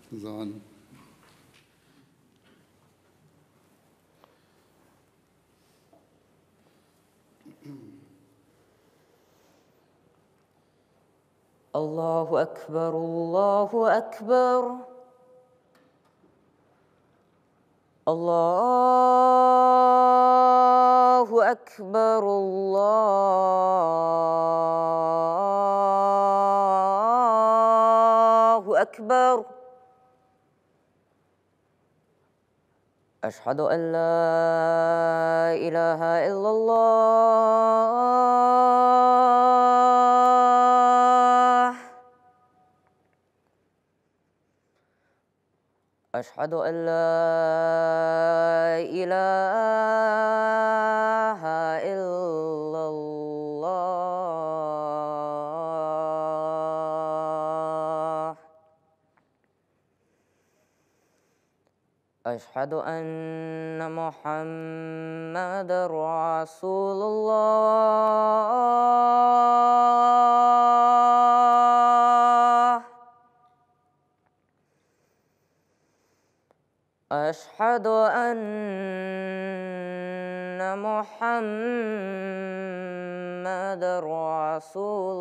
زان. الله أكبر الله أكبر الله أكبر الله أكبر أشهد أن لا إله إلا الله أشهد أن لا إله إلا الله أشهد أن محمدًا رسول الله أشهد أن محمدًا رسول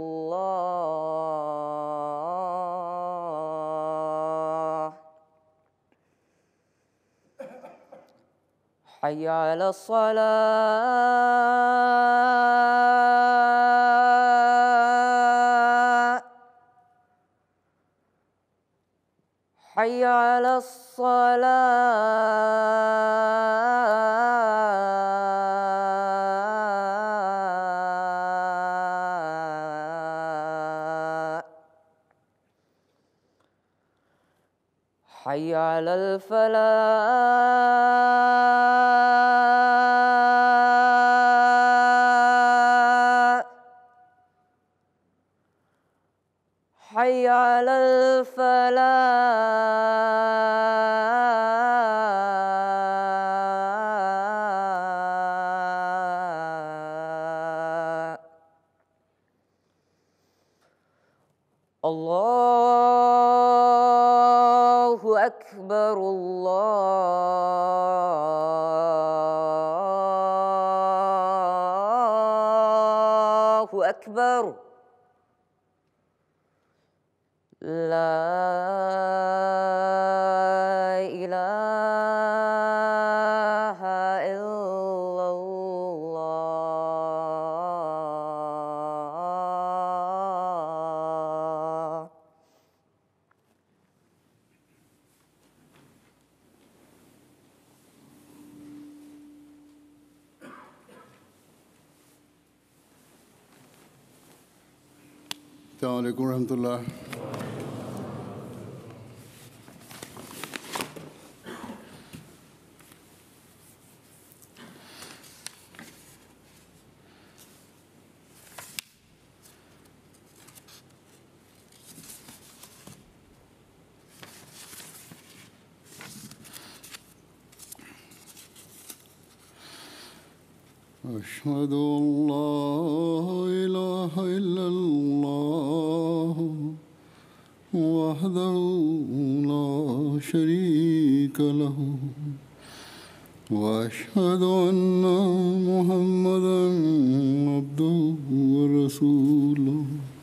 الله حي على الصلاة حي على الصلاة حي على الفلاح حي على الفلاح الله أكبر الله أكبر لا إله إلا الله السلام عليكم ورحمة الله. أشهد أن لا إله إلا الله وحده لا شريك له وأشهد أن محمدًا عبده ورسوله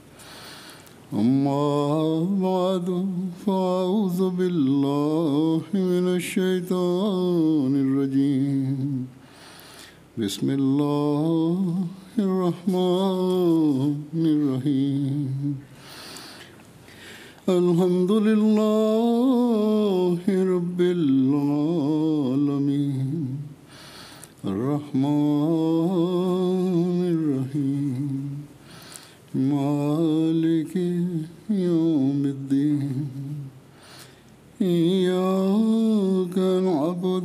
أما بعد فأعوذ بالله من الشيطان الرجيم بسم الله الرحمن الرحيم الحمد لله رب العالمين الرحمن الرحيم مالك يوم الدين إياك نعبد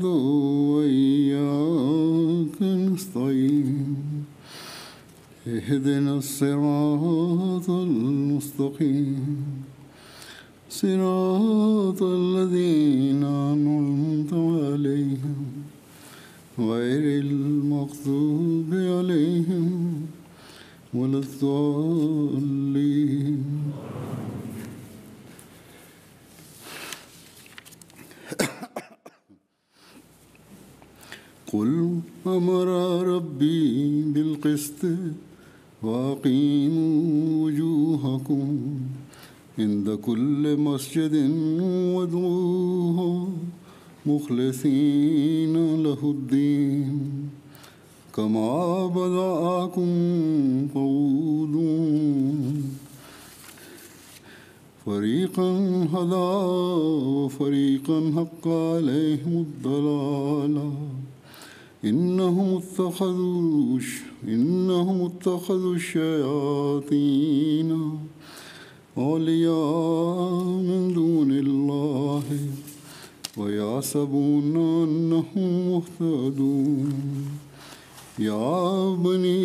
وإياك نستعين اهدنا الصراط المستقيم صراط الذين أنعمت عليهم غير المغضوب عليهم ولا الضالين قل امر ربی بالقسط واقیموا وجوہکم عند کل مسجد وادعوہ مخلصین لہ الدین کما بدأکم تعودون فریقا ہدی وفریقا حق علیہم الضلالہ انہم اتخذوا الشیاطین اولیاء من دون اللہ ویحسبون انہم مہتدون یا بنی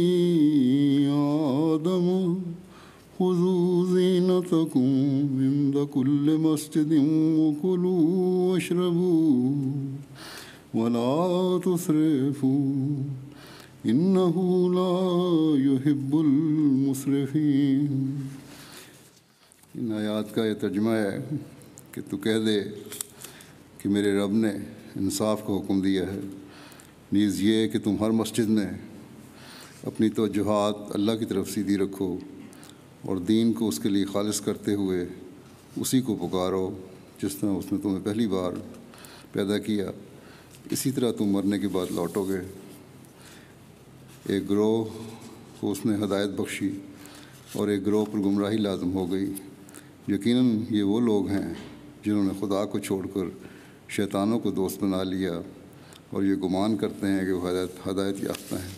آدم خذوا زینتکم عند کل مسجد وکلوا واشربوا ولا تسرفوا انہ لا يحب المسرفین۔ ان آیات کا یہ ترجمہ ہے کہ تو کہہ دے کہ میرے رب نے انصاف کا حکم دیا ہے، نیز یہ کہ تم ہر مسجد میں اپنی توجہات اللہ کی طرف سیدھی رکھو اور دین کو اس کے لیے خالص کرتے ہوئے اسی کو پکارو جس طرح اس نے تمہیں پہلی بار پیدا کیا، اسی طرح تم مرنے کے بعد لوٹو گے۔ ایک گروہ کو اس نے ہدایت بخشی اور ایک گروہ پر گمراہی لازم ہو گئی۔ یقیناً یہ وہ لوگ ہیں جنہوں نے خدا کو چھوڑ کر شیطانوں کو دوست بنا لیا اور یہ گمان کرتے ہیں کہ وہ ہدایت یافتہ ہیں۔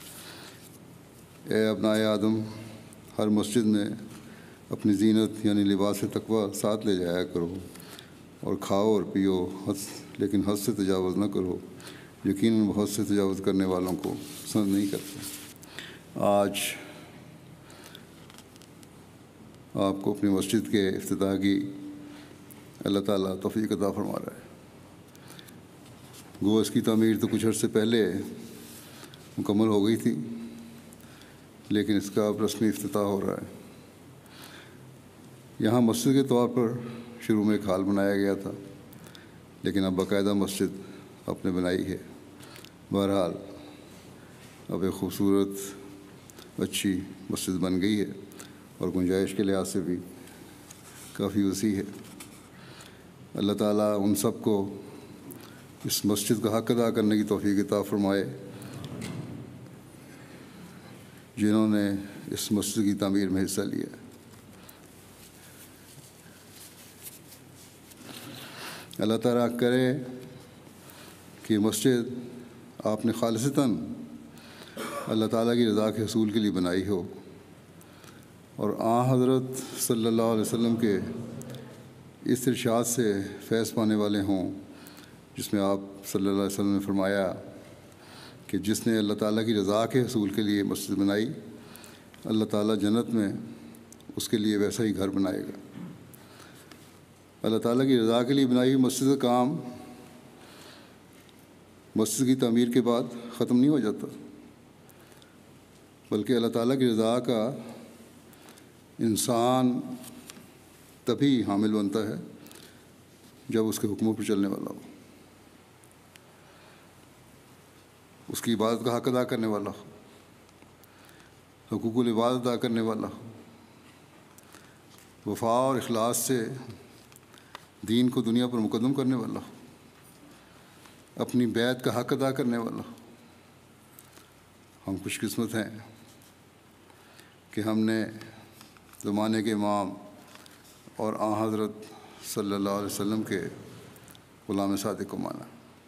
اے ابنائے آدم، ہر مسجد میں اپنی زینت یعنی لباس تقوی ساتھ لے جایا کرو اور کھاؤ اور پیو، لیکن حد سے تجاوز نہ کرو، یقیناً وہ حد سے تجاوز کرنے والوں کو پسند نہیں کرتے۔ آج آپ کو اپنی مسجد کے افتتاح کی اللہ تعالیٰ توفیق عطا فرما رہا ہے۔ گو اس کی تعمیر تو کچھ عرصے پہلے مکمل ہو گئی تھی، لیکن اس کا اب رسمی افتتاح ہو رہا ہے۔ یہاں مسجد کے طور پر شروع میں ایک ہال بنایا گیا تھا، لیکن اب باقاعدہ مسجد آپ نے بنائی ہے۔ بہرحال اب ایک خوبصورت اچھی مسجد بن گئی ہے اور گنجائش کے لحاظ سے بھی کافی وسیع ہے۔ اللہ تعالیٰ ان سب کو اس مسجد کا حق ادا کرنے کی توفیق عطا فرمائے جنہوں نے اس مسجد کی تعمیر میں حصہ لیا۔ اللہ تعالیٰ کرے کہ مسجد آپ نے خالصتاً اللہ تعالیٰ کی رضا کے حصول کے لیے بنائی ہو اور حضرت صلی اللہ علیہ وسلم کے اس ارشاد سے فیض پانے والے ہوں جس میں آپ صلی اللہ علیہ وسلم نے فرمایا کہ جس نے اللہ تعالیٰ کی رضا کے حصول کے لیے مسجد بنائی، اللہ تعالیٰ جنت میں اس کے لیے ویسا ہی گھر بنائے گا۔ اللہ تعالیٰ کی رضا کے لیے بنائی ہوئی مسجد کا کام مسجد کی تعمیر کے بعد ختم نہیں ہو جاتا، بلکہ اللہ تعالیٰ کی رضا کا انسان تبھی حامل بنتا ہے جب اس کے حکموں پر چلنے والا ہو، اس کی عبادت کا حق ادا کرنے والا ہو، حقوق العبادت ادا کرنے والا ہو، وفا اور اخلاص سے دین کو دنیا پر مقدم کرنے والا ہو، اپنی بیعت کا حق ادا کرنے والا ہو۔ ہم خوش قسمت ہیں کہ ہم نے زمانے کے امام اور حضرت صلی اللہ علیہ وسلم کے غلام صادق کو مانا۔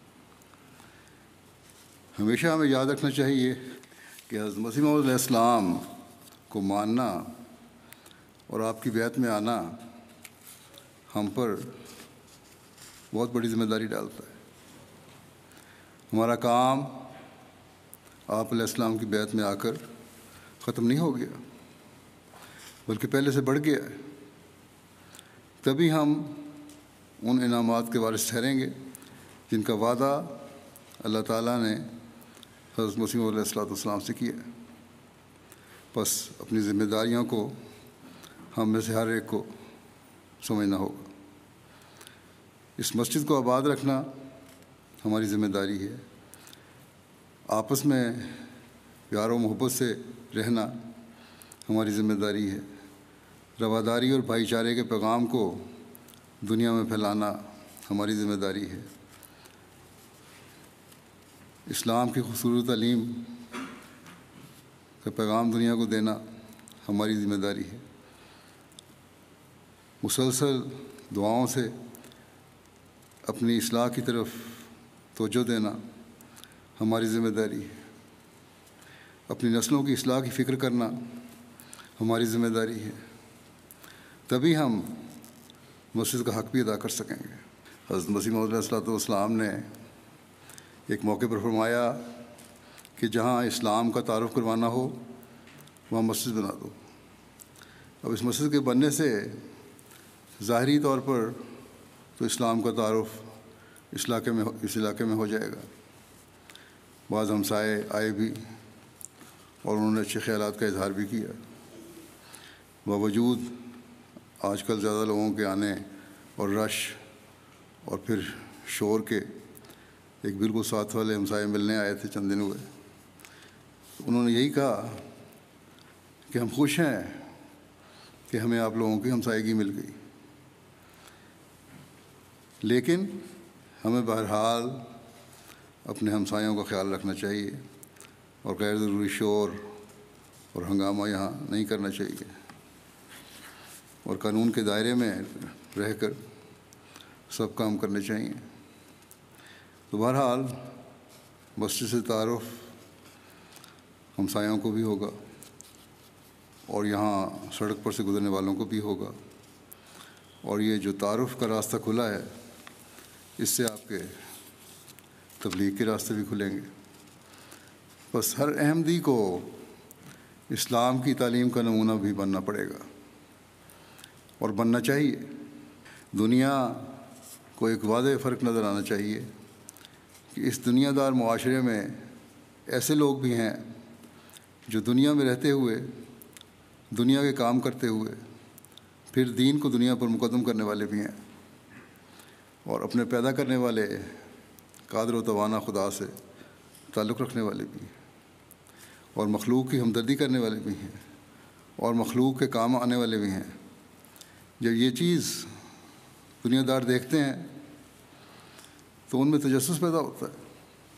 ہمیشہ ہمیں یاد رکھنا چاہیے کہ حضرت مسیح موعود علیہ السلام کو ماننا اور آپ کی بیعت میں آنا ہم پر بہت بڑی ذمہ داری ڈالتا ہے۔ ہمارا کام آپ علیہ السلام کی بیعت میں آ کر ختم نہیں ہو گیا، بلکہ پہلے سے بڑھ گیا ہے۔ تبھی ہم ان انعامات کے وارث ٹھہریں گے جن کا وعدہ اللہ تعالیٰ نے حضرت مسیح علیہ السلام سے کیا ہے۔ بس اپنی ذمہ داریوں کو ہم میں سے ہر ایک کو سمجھنا ہوگا۔ اس مسجد کو آباد رکھنا ہماری ذمہ داری ہے، آپس میں پیار و محبت سے رہنا ہماری ذمہ داری ہے۔ رواداری اور بھائی چارے کے پیغام کو دنیا میں پھیلانا ہماری ذمہ داری ہے۔ اسلام کی خوبصورت تعلیم کا پیغام دنیا کو دینا ہماری ذمہ داری ہے۔ مسلسل دعاؤں سے اپنی اصلاح کی طرف توجہ دینا ہماری ذمہ داری ہے۔ اپنی نسلوں کی اصلاح کی فکر کرنا ہماری ذمہ داری ہے، تبھی ہم مسجد کا حق بھی ادا کر سکیں گے۔ حضرت مسیح موعود علیہ الصلوۃ والسلام نے ایک موقع پر فرمایا کہ جہاں اسلام کا تعارف کروانا ہو وہاں مسجد بنا دو۔ اب اس مسجد کے بننے سے ظاہری طور پر تو اسلام کا تعارف اس علاقے میں ہو جائے گا۔ بعض ہمسائے آئے بھی اور انہوں نے اچھے خیالات کا اظہار بھی کیا۔ باوجود آج کل زیادہ لوگوں کے آنے اور رش اور پھر شور کے، ایک بالکل ساتھ والے ہمسائے ملنے آئے تھے چند دن ہوئے، انہوں نے یہی کہا کہ ہم خوش ہیں کہ ہمیں آپ لوگوں کی ہمسائیگی مل گئی، لیکن ہمیں بہرحال اپنے ہمسایوں کا خیال رکھنا چاہیے اور غیر ضروری شور اور ہنگامہ یہاں نہیں کرنا چاہیے، اور قانون کے دائرے میں رہ کر سب کام کرنے چاہیے۔ تو بہرحال مسجد سے تعارف ہمسایوں کو بھی ہوگا اور یہاں سڑک پر سے گزرنے والوں کو بھی ہوگا، اور یہ جو تعارف کا راستہ کھلا ہے اس سے آپ کے تبلیغ کے راستے بھی کھلیں گے۔ بس ہر احمدی کو اسلام کی تعلیم کا نمونہ بھی بننا پڑے گا اور بننا چاہیے۔ دنیا کو ایک واضح فرق نظر آنا چاہیے کہ اس دنیا دار معاشرے میں ایسے لوگ بھی ہیں جو دنیا میں رہتے ہوئے، دنیا کے کام کرتے ہوئے، پھر دین کو دنیا پر مقدم کرنے والے بھی ہیں، اور اپنے پیدا کرنے والے قادر و توانا خدا سے تعلق رکھنے والے بھی ہیں، اور مخلوق کی ہمدردی کرنے والے بھی ہیں، اور مخلوق کے کام آنے والے بھی ہیں۔ جب یہ چیز دنیا دار دیکھتے ہیں تو ان میں تجسس پیدا ہوتا ہے،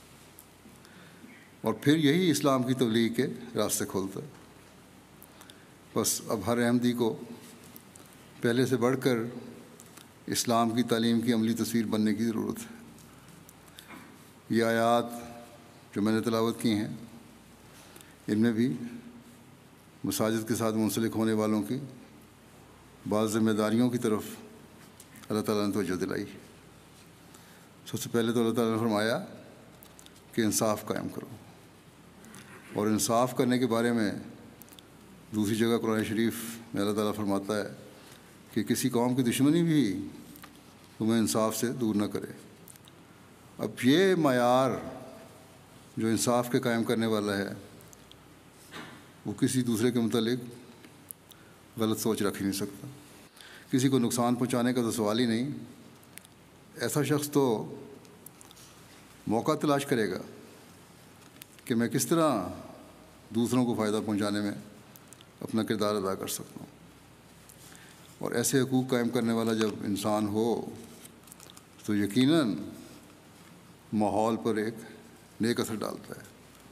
اور پھر یہی اسلام کی تبلیغ کے راستے کھولتا ہے۔ بس اب ہر احمدی کو پہلے سے بڑھ کر اسلام کی تعلیم کی عملی تصویر بننے کی ضرورت ہے۔ یہ آیات جو میں نے تلاوت کی ہیں، ان میں بھی مساجد کے ساتھ منسلک ہونے والوں کی بعض ذمہ داریوں کی طرف اللہ تعالیٰ نے توجہ دلائی۔ سب سے پہلے تو اللہ تعالیٰ نے فرمایا کہ انصاف قائم کرو، اور انصاف کرنے کے بارے میں دوسری جگہ قرآن شریف میں اللہ تعالیٰ فرماتا ہے کہ کسی قوم کی دشمنی بھی تمہیں انصاف سے دور نہ کرے۔ اب یہ معیار جو انصاف کے قائم کرنے والا ہے، وہ کسی دوسرے کے متعلق غلط سوچ رکھ ہی نہیں سکتا۔ کسی کو نقصان پہنچانے کا تو سوال ہی نہیں۔ ایسا شخص تو موقع تلاش کرے گا کہ میں کس طرح دوسروں کو فائدہ پہنچانے میں اپنا کردار ادا کر سکتا ہوں، اور ایسے حقوق قائم کرنے والا جب انسان ہو تو یقیناً ماحول پر ایک نیک اثر ڈالتا ہے،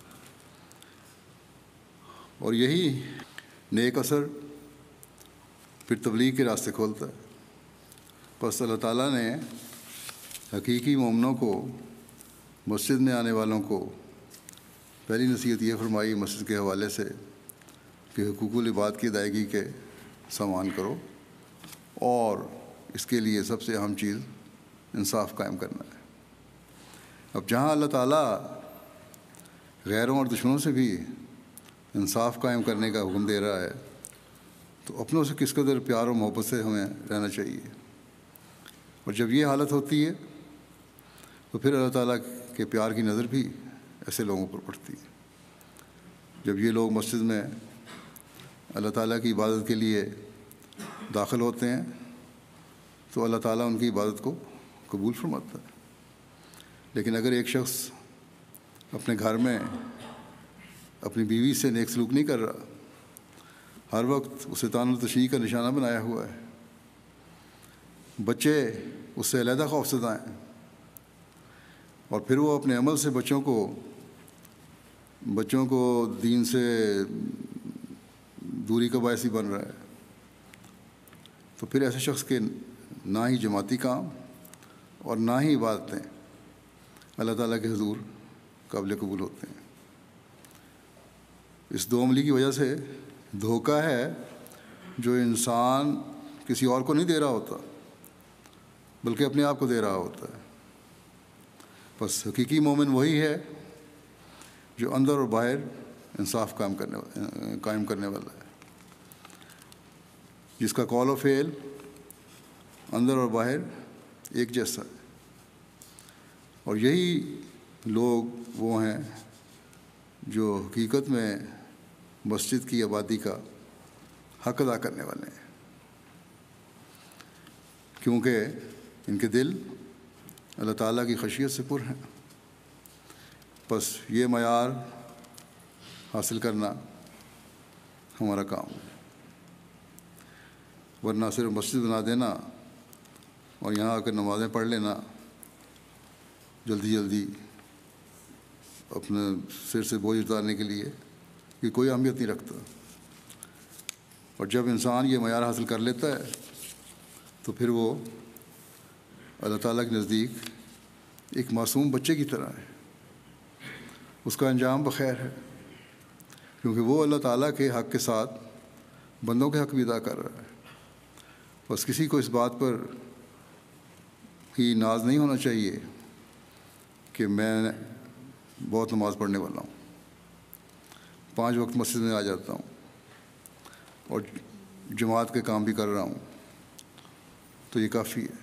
اور یہی نیک اثر پھر تبلیغ کے راستے کھولتا ہے۔ بس اللہ تعالیٰ نے حقیقی مومنوں کو، مسجد میں آنے والوں کو پہلی نصیحت یہ فرمائی مسجد کے حوالے سے کہ حقوق العباد کی ادائیگی کے سامان کرو، اور اس کے لیے سب سے اہم چیز انصاف قائم کرنا ہے۔ اب جہاں اللہ تعالیٰ غیروں اور دشمنوں سے بھی انصاف قائم کرنے کا حکم دے رہا ہے، تو اپنوں سے کس قدر پیار و محبت سے ہمیں رہنا چاہیے۔ اور جب یہ حالت ہوتی ہے تو پھر اللہ تعالیٰ کے پیار کی نظر بھی ایسے لوگوں پر پڑتی ہے۔ جب یہ لوگ مسجد میں اللہ تعالیٰ کی عبادت کے لیے داخل ہوتے ہیں تو اللہ تعالیٰ ان کی عبادت کو قبول فرماتا ہے، لیکن اگر ایک شخص اپنے گھر میں اپنی بیوی سے نیک سلوک نہیں کر رہا، ہر وقت اسے طعن و تشنیع کا نشانہ بنایا ہوا ہے، بچے اس سے علیحدہ خوفزدہ ہیں، اور پھر وہ اپنے عمل سے بچوں کو دین سے دوری کا باعث ہی بن رہا ہے، تو پھر ایسے شخص کے نہ ہی جماعتی کام اور نہ ہی عبادتیں اللہ تعالیٰ کے حضور قابل قبول ہوتے ہیں۔ اس دو عملی کی وجہ سے دھوکہ ہے جو انسان کسی اور کو نہیں دے رہا ہوتا بلکہ اپنے آپ کو دے رہا ہوتا ہے۔ بس حقیقی مومن وہی ہے جو اندر اور باہر انصاف قائم کرنے والا ہے، جس کا قول و فعل اندر اور باہر ایک جیسا ہے، اور یہی لوگ وہ ہیں جو حقیقت میں مسجد کی آبادی کا حق ادا کرنے والے ہیں، کیونکہ ان کے دل اللہ تعالیٰ کی خشیت سے پر ہیں۔ بس یہ معیار حاصل کرنا ہمارا کام ہے، ورنہ صرف مسجد بنا دینا اور یہاں آ کر نمازیں پڑھ لینا جلدی اپنے سر سے بوجھ اتارنے کے لیے، یہ کوئی اہمیت نہیں رکھتا۔ اور جب انسان یہ معیار حاصل کر لیتا ہے تو پھر وہ اللہ تعالیٰ کے نزدیک ایک معصوم بچے کی طرح ہے، اس کا انجام بخیر ہے، کیونکہ وہ اللہ تعالیٰ کے حق کے ساتھ بندوں کے حق بھی ادا کر رہا ہے۔ بس کسی کو اس بات پر ہی ناز نہیں ہونا چاہیے کہ میں بہت نماز پڑھنے والا ہوں، 5 وقت مسجد میں آ جاتا ہوں اور جماعت کے کام بھی کر رہا ہوں، تو یہ کافی ہے۔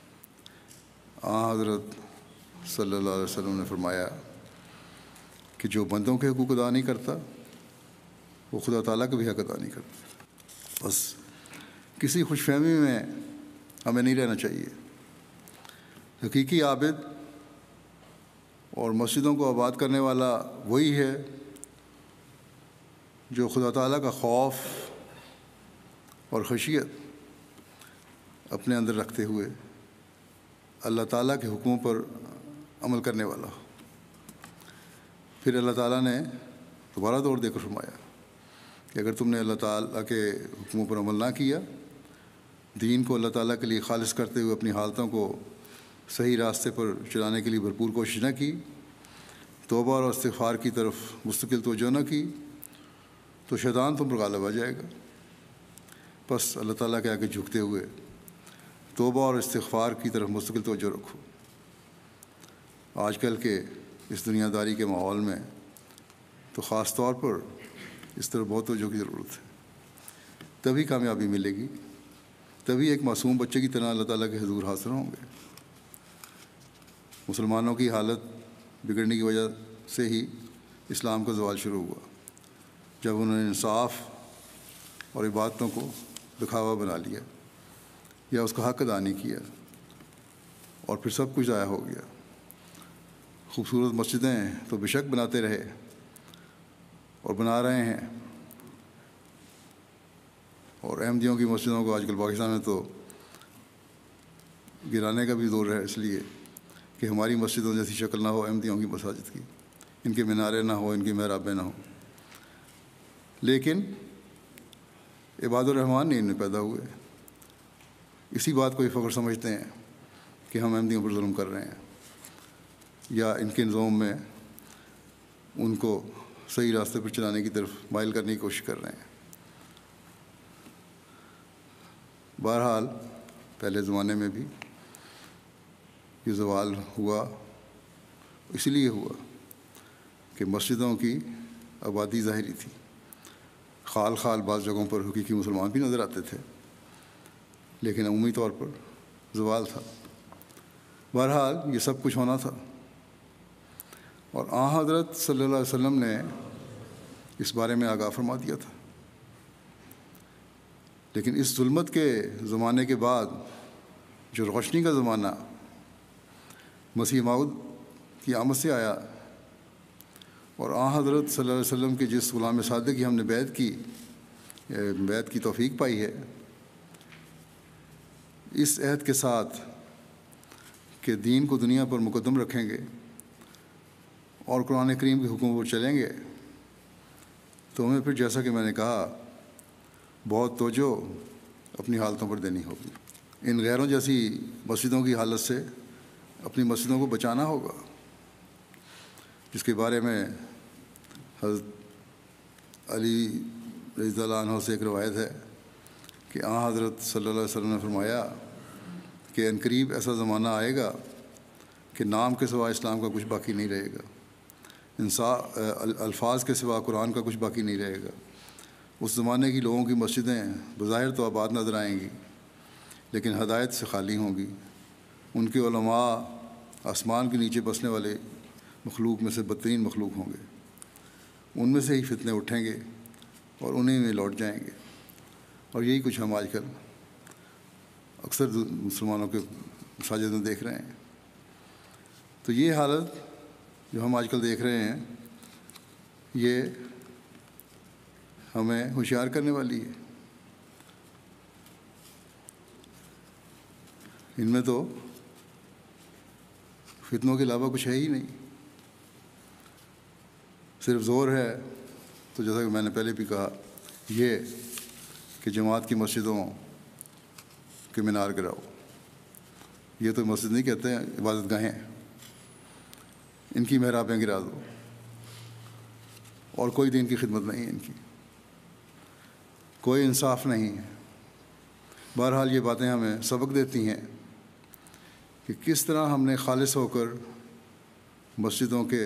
حضرت صلی اللہ علیہ وسلم نے فرمایا کہ جو بندوں کے حقوق ادا نہیں کرتا وہ خدا تعالیٰ کے بھی حق ادا نہیں کرتا۔ بس کسی خوش فہمی میں ہمیں نہیں رہنا چاہیے۔ حقیقی عابد اور مسجدوں کو آباد کرنے والا وہی ہے جو خدا تعالیٰ کا خوف اور خشیت اپنے اندر رکھتے ہوئے اللہ تعالیٰ کے حکموں پر عمل کرنے والا ہو۔ پھر اللہ تعالیٰ نے دوبارہ دور دے کر فرمایا کہ اگر تم نے اللہ تعالیٰ کے حکموں پر عمل نہ کیا، دین کو اللہ تعالیٰ کے لیے خالص کرتے ہوئے اپنی حالتوں کو صحیح راستے پر چلانے کے لیے بھرپور کوشش نہ کی، توبہ اور استغفار کی طرف مستقل توجہ نہ کی، تو شیطان تم پر غالب آ جائے گا۔ بس اللہ تعالیٰ کے آگے جھکتے ہوئے توبہ اور استغفار کی طرف مستقل توجہ رکھو۔ آج کل کے اس دنیا داری کے ماحول میں تو خاص طور پر اس طرح بہت توجہ کی ضرورت ہے، تبھی کامیابی ملے گی، تبھی ایک معصوم بچے کی طرح اللہ تعالیٰ کے حضور حاضر ہوں گے۔ مسلمانوں کی حالت بگڑنے کی وجہ سے ہی اسلام کا زوال شروع ہوا، جب انہوں نے انصاف اور عبادتوں کو دکھاوا بنا لیا یا اس کا حق ادا نہیں کیا، اور پھر سب کچھ ضائع ہو گیا۔ خوبصورت مسجدیں تو بے شک بناتے رہے اور بنا رہے ہیں، اور احمدیوں کی مسجدوں کو آج کل پاکستان میں تو گرانے کا بھی دور ہے، اس لیے کہ ہماری مسجدوں جیسی شکل نہ ہو احمدیوں کی مساجد کی، ان کے مینارے نہ ہو، ان کی محرابیں نہ ہوں۔ لیکن عباد الرحمن نہیں ان میں پیدا ہوئے، اسی بات کو یہ فخر سمجھتے ہیں کہ ہم احمدیوں پر ظلم کر رہے ہیں یا ان کے نظام میں ان کو صحیح راستے پر چلانے کی طرف مائل کرنے کی کوشش کر رہے ہیں۔ بہرحال پہلے زمانے میں بھی یہ زوال ہوا، اسی لیے ہوا کہ مسجدوں کی آبادی ظاہری تھی، خال خال بعض جگہوں پر حقیقی مسلمان بھی نظر آتے تھے، لیکن عمومی طور پر زوال تھا۔ بہرحال یہ سب کچھ ہونا تھا، اور حضرت صلی اللہ علیہ وسلم نے اس بارے میں آگاہ فرما دیا تھا۔ لیکن اس ظلمت کے زمانے کے بعد جو روشنی کا زمانہ مسیح موعود کی آمد سے آیا، اور حضرت صلی اللہ علیہ وسلم کے جس غلام صادق کی ہم نے بیعت کی توفیق پائی ہے، اس عہد کے ساتھ کہ دین کو دنیا پر مقدم رکھیں گے اور قرآن کریم کے حکم پر چلیں گے، تو ہمیں پھر جیسا کہ میں نے کہا بہت توجہ اپنی حالتوں پر دینی ہوگی۔ ان غیروں جیسی مسجدوں کی حالت سے اپنی مسجدوں کو بچانا ہوگا، جس کے بارے میں حضرت علی رضی اللہ عنہ سے ایک روایت ہے کہ حضرت صلی اللہ علیہ وسلم نے فرمایا کہ عنقریب ایسا زمانہ آئے گا کہ نام کے سوا اسلام کا کچھ باقی نہیں رہے گا، الفاظ کے سوا قرآن کا کچھ باقی نہیں رہے گا۔ اس زمانے کی لوگوں کی مسجدیں بظاہر تو آباد نظر آئیں گی، لیکن ہدایت سے خالی ہوں گی۔ ان کے علماء آسمان کے نیچے بسنے والے مخلوق میں سے بدترین مخلوق ہوں گے، ان میں سے ہی فتنے اٹھیں گے اور انہیں میں لوٹ جائیں گے۔ اور یہی کچھ ہم آج کل اکثر مسلمانوں کے مساجد میں دیکھ رہے ہیں۔ تو یہ حالت جو ہم آج کل دیکھ رہے ہیں، یہ ہمیں ہوشیار کرنے والی ہے۔ ان میں تو فتنوں کے علاوہ کچھ ہے ہی نہیں، صرف زور ہے تو جیسا کہ میں نے پہلے بھی کہا، یہ کہ جماعت کی مسجدوں کے مینار گراؤ۔ یہ تو مسجد نہیں کہتے ہیں، عبادت گاہیں، ان کی محرابیں گرا دو، اور کوئی دین کی خدمت نہیں ہے، ان کی کوئی انصاف نہیں ہے۔ بہرحال یہ باتیں ہمیں سبق دیتی ہیں کہ کس طرح ہم نے خالص ہو کر مسجدوں کے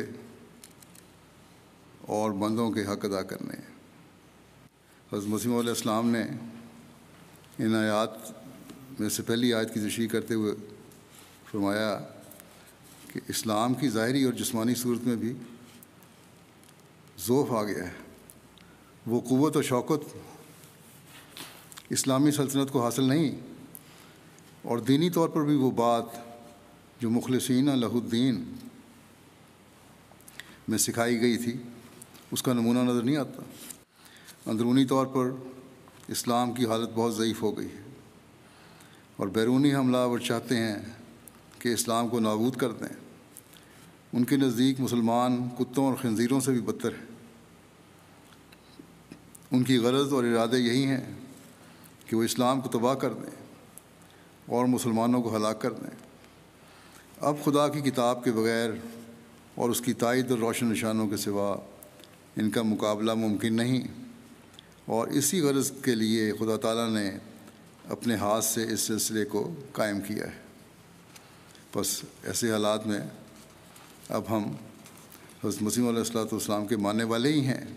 اور بندوں کے حق ادا کرنے ہیں۔ حضرت مسیح علیہ السلام نے ان آیات میں سے پہلی آیت کی تشریح کرتے ہوئے فرمایا کہ اسلام کی ظاہری اور جسمانی صورت میں بھی ضعف آ گیا ہے۔ وہ قوت و شوکت اسلامی سلطنت کو حاصل نہیں، اور دینی طور پر بھی وہ بات جو مخلصین لہ الدین میں سکھائی گئی تھی، اس کا نمونہ نظر نہیں آتا۔ اندرونی طور پر اسلام کی حالت بہت ضعیف ہو گئی ہے، اور بیرونی حملہ آور چاہتے ہیں کہ اسلام کو نابود کر دیں۔ ان کے نزدیک مسلمان کتوں اور خنزیروں سے بھی بدتر ہیں۔ ان کی غرض اور ارادے یہی ہیں کہ وہ اسلام کو تباہ کر دیں اور مسلمانوں کو ہلاک کر دیں۔ اب خدا کی کتاب کے بغیر اور اس کی تائید اور روشن نشانوں کے سوا ان کا مقابلہ ممکن نہیں، اور اسی غرض کے لیے خدا تعالیٰ نے اپنے ہاتھ سے اس سلسلے کو قائم کیا ہے۔ بس ایسے حالات میں اب ہم حضرت مسیح علیہ السلام کے ماننے والے ہی ہیں،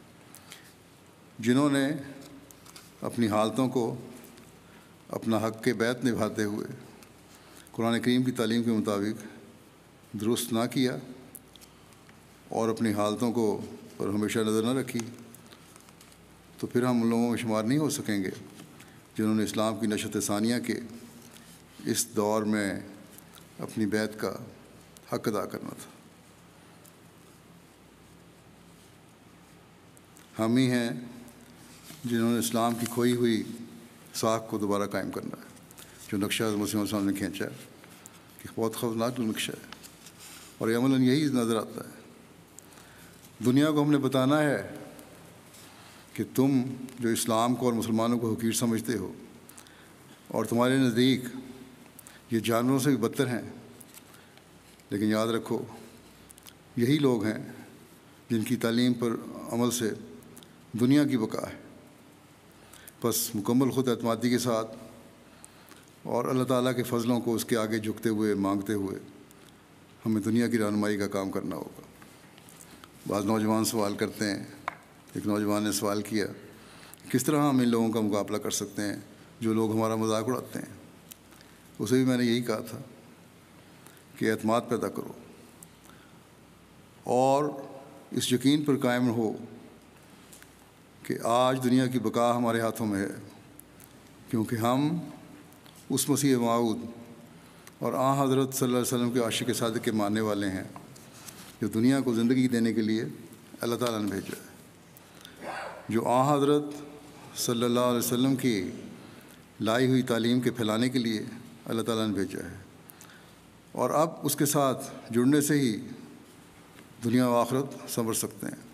جنہوں نے اپنی حالتوں کو اپنا حق کے بیعت نبھاتے ہوئے قرآن کریم کی تعلیم کے مطابق درست نہ کیا اور اپنی حالتوں کو پر ہمیشہ نظر نہ رکھی، تو پھر ہم ان لوگوں میں شمار نہیں ہو سکیں گے جنہوں نے اسلام کی نشأت ثانیہ کے اس دور میں اپنی بیعت کا حق ادا کرنا تھا۔ ہم ہی ہیں جنہوں نے اسلام کی کھوئی ہوئی ساکھ کو دوبارہ قائم کرنا ہے، جو نقشہ مسیح علیہ السلام نے کھینچا ہے، کہ بہت خوفناک نقشہ ہے، اور یہ عملاً یہی نظر آتا ہے۔ دنیا کو ہم نے بتانا ہے کہ تم جو اسلام کو اور مسلمانوں کو حقیر سمجھتے ہو اور تمہارے نزدیک یہ جانوروں سے بھی بدتر ہیں، لیکن یاد رکھو یہی لوگ ہیں جن کی تعلیم پر عمل سے دنیا کی بقا ہے۔ بس مکمل خود اعتمادی کے ساتھ اور اللہ تعالیٰ کے فضلوں کو اس کے آگے جھکتے ہوئے مانگتے ہوئے ہمیں دنیا کی رہنمائی کا کام کرنا ہوگا۔ بعض نوجوان سوال کرتے ہیں، ایک نوجوان نے سوال کیا کس طرح ہم ان لوگوں کا مقابلہ کر سکتے ہیں جو لوگ ہمارا مذاق اڑاتے ہیں۔ اسے بھی میں نے یہی کہا تھا کہ اعتماد پیدا کرو اور اس یقین پر قائم رہو کہ آج دنیا کی بقا ہمارے ہاتھوں میں ہے، کیونکہ ہم اس مسیح موعود اور حضرت صلی اللہ علیہ وسلم کے عاشق صادق کے ماننے والے ہیں جو دنیا کو زندگی دینے کے لیے اللہ تعالیٰ نے بھیجا ہے، جو آن حضرت صلی اللہ علیہ وسلم کی لائی ہوئی تعلیم کے پھیلانے کے لیے اللہ تعالیٰ نے بھیجا ہے، اور اب اس کے ساتھ جڑنے سے ہی دنیا و آخرت سنور سکتے ہیں۔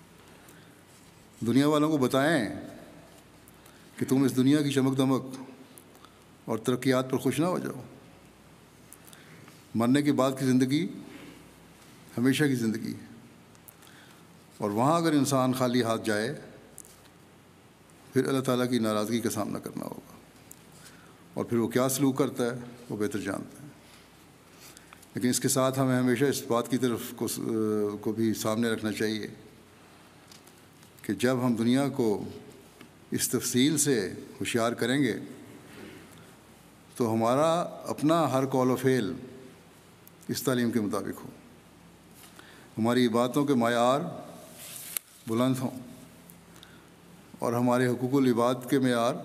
دنیا والوں کو بتائیں کہ تم اس دنیا کی چمک دمک اور ترقیات پر خوش نہ ہو جاؤ۔ مرنے کے بعد کی زندگی ہمیشہ کی زندگی ہے، اور وہاں اگر انسان خالی ہاتھ جائے پھر اللہ تعالیٰ کی ناراضگی کا سامنا کرنا ہوگا، اور پھر وہ کیا سلوک کرتا ہے وہ بہتر جانتا ہے۔ لیکن اس کے ساتھ ہمیں ہمیشہ اس بات کی طرف کو بھی سامنے رکھنا چاہیے کہ جب ہم دنیا کو اس تفصیل سے ہوشیار کریں گے تو ہمارا اپنا ہر قول و فعل اس تعلیم کے مطابق ہو، ہماری باتوں کے معیار بلند ہوں، اور ہمارے حقوق العباد کے معیار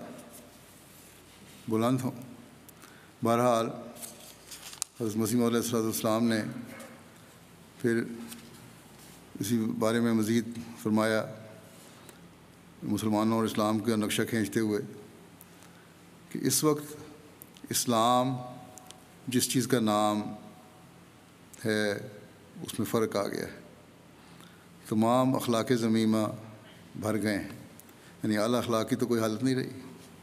بلند ہوں۔ بہرحال حضرت مسیح علیہ السلام نے پھر اسی بارے میں مزید فرمایا، مسلمانوں اور اسلام کا نقشہ کھینچتے ہوئے، کہ اس وقت اسلام جس چیز کا نام ہے اس میں فرق آ گیا ہے، تمام اخلاق ذمیمہ بھر گئے ہیں، یعنی اعلیٰ اخلاق کی تو کوئی حالت نہیں رہی،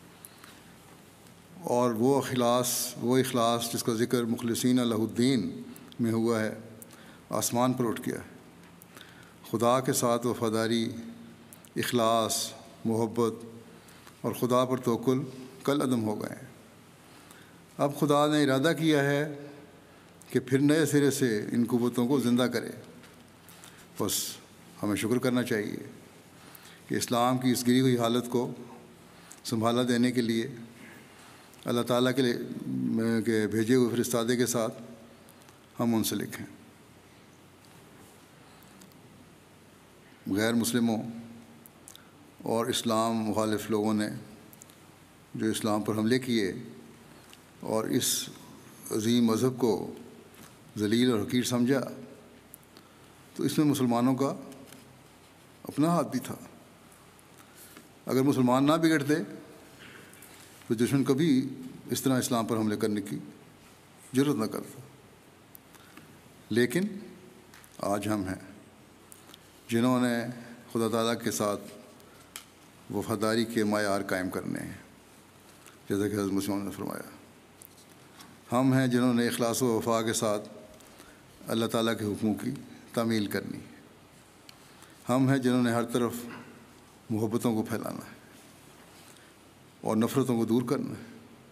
اور وہ اخلاص جس کا ذکر مخلصین لہ الدین میں ہوا ہے آسمان پر اٹھ گیا ہے۔ خدا کے ساتھ وفاداری، اخلاص، محبت اور خدا پر توکل کل عدم ہو گئے ہیں۔ اب خدا نے ارادہ کیا ہے کہ پھر نئے سرے سے ان قوتوں کو زندہ کرے، بس ہمیں شکر کرنا چاہیے کہ اسلام کی اس گری ہوئی حالت کو سنبھالا دینے کے لیے اللہ تعالیٰ کے بھیجے ہوئے فرستادے کے ساتھ ہم منسلک ہیں۔ غیر مسلموں اور اسلام مخالف لوگوں نے جو اسلام پر حملے کیے اور اس عظیم مذہب کو ذلیل اور حقیر سمجھا، تو اس میں مسلمانوں کا اپنا ہاتھ بھی تھا۔ اگر مسلمان نہ بگڑتے تو دشمن کبھی اس طرح اسلام پر حملے کرنے کی جرات نہ کرتا۔ لیکن آج ہم ہیں جنہوں نے خدا تعالیٰ کے ساتھ وفاداری کے معیار قائم کرنے ہیں، جیسا کہ حضرت مسیح نے فرمایا۔ ہم ہیں جنہوں نے اخلاص و وفا کے ساتھ اللہ تعالیٰ کے حکموں کی تعمیل کرنی ہے۔ ہم ہیں جنہوں نے ہر طرف محبتوں کو پھیلانا ہے اور نفرتوں کو دور کرنا ہے۔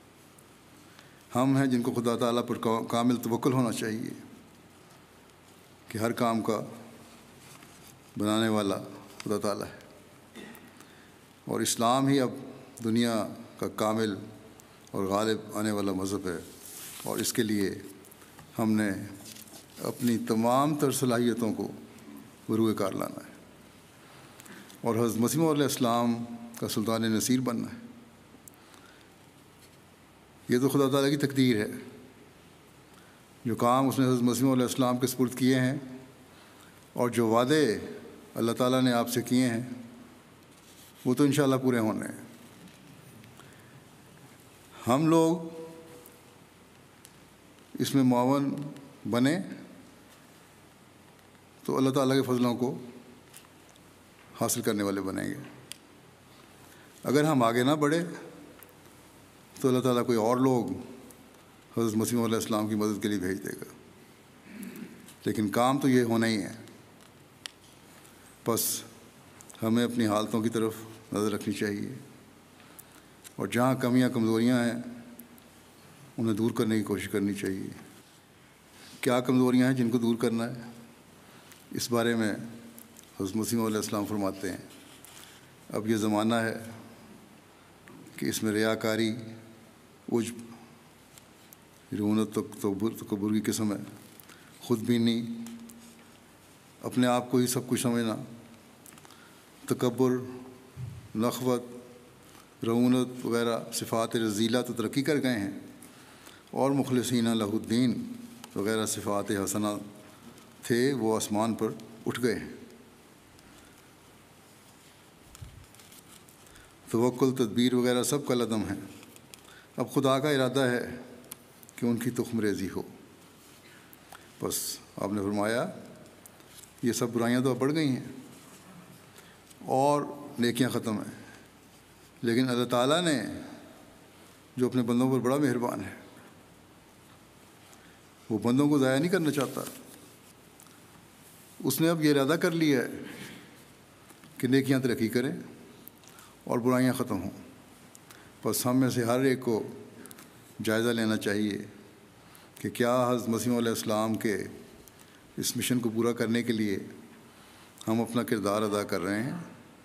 ہم ہیں جن کو خدا تعالیٰ پر کامل توکل ہونا چاہیے کہ ہر کام کا بنانے والا خدا تعالیٰ ہے، اور اسلام ہی اب دنیا کا کامل اور غالب آنے والا مذہب ہے، اور اس کے لیے ہم نے اپنی تمام تر صلاحیتوں کو بروئے کار لانا ہے اور حضرت مسیح علیہ السلام کا سلطان نصیر بننا ہے۔ یہ تو خدا تعالیٰ کی تقدیر ہے۔ جو کام اس نے حضرت مسیح علیہ السلام کے سپرد کیے ہیں اور جو وعدے اللہ تعالیٰ نے آپ سے کیے ہیں وہ تو انشاءاللہ پورے ہونے ہیں۔ ہم لوگ اس میں معاون بنے تو اللہ تعالیٰ کے فضلوں کو حاصل کرنے والے بنیں گے۔ اگر ہم آگے نہ بڑھے تو اللہ تعالیٰ کوئی اور لوگ حضرت مسیح علیہ السلام کی مدد کے لیے بھیج دے گا، لیکن کام تو یہ ہونا ہی ہے۔ بس ہمیں اپنی حالتوں کی طرف نظر رکھنی چاہیے، اور جہاں کمیاں کمزوریاں ہیں انہیں دور کرنے کی کوشش کرنی چاہیے۔ کیا کمزوریاں ہیں جن کو دور کرنا ہے، اس بارے میں حضرت مسیح علیہ السلام فرماتے ہیں، اب یہ زمانہ ہے کہ اس میں ریاکاری، عجب، رعونت، تکبر کی قسم ہے، خود بینی، اپنے آپ کو ہی سب کچھ سمجھنا، تکبر، نخوت، رعونت وغیرہ صفات رذیلہ تو ترقی کر گئے ہیں، اور مخلصین لہ الدین وغیرہ صفات حسنہ تھے وہ آسمان پر اٹھ گئے ہیں۔ توکل، تدبیر وغیرہ سب کل عدم ہیں۔ اب خدا کا ارادہ ہے کہ ان کی تخم ریزی ہو۔ بس آپ نے فرمایا یہ سب برائیاں تو اب بڑھ گئی ہیں اور نیکیاں ختم ہیں، لیکن اللہ تعالیٰ نے جو اپنے بندوں پر بڑا مہربان ہے، وہ بندوں کو ضائع نہیں کرنا چاہتا۔ اس نے اب یہ ارادہ کر لیا ہے کہ نیکیاں ترقی کریں اور برائیاں ختم ہوں۔ بس ہم میں سے ہر ایک کو جائزہ لینا چاہیے کہ کیا حضرت مسیح علیہ السلام کے اس مشن کو پورا کرنے کے لیے ہم اپنا کردار ادا کر رہے ہیں؟